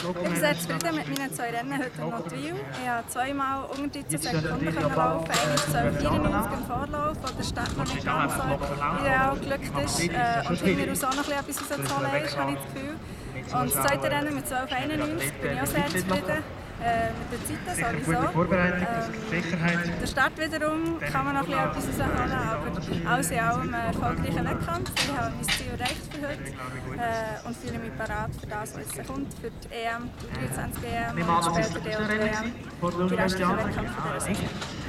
Ich bin sehr zufrieden mit meinen 2 Rennen heute in Nottwil. Ich konnte zweimal unter 13 Sekunden laufen, einmal 12,94 im Vorlauf, wo der Start noch nicht ganz so ideal geglückt ist und hinten raus auch noch etwas rauszuholen ist, habe ich das Gefühl. Und das zweite Rennen mit 12,91 bin ich auch sehr zufrieden. Mit den Zeiten sowieso. Der Start wiederum kann man noch etwas rausholen, aber alles in allem ein erfolgreicher Wettkampf. Ich habe mein Ziel erreicht für heute und fühle mich bereit für das, was jetzt kommt, für die EM, die 23 EM und später die WM, die restlichen Wettkämpfe dieser Saison.